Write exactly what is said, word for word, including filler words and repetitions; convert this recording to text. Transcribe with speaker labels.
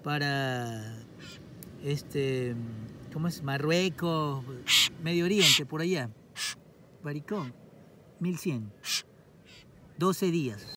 Speaker 1: para este, ¿cómo es? Marruecos, Medio Oriente, por allá. Baricón, mil cien. doce días.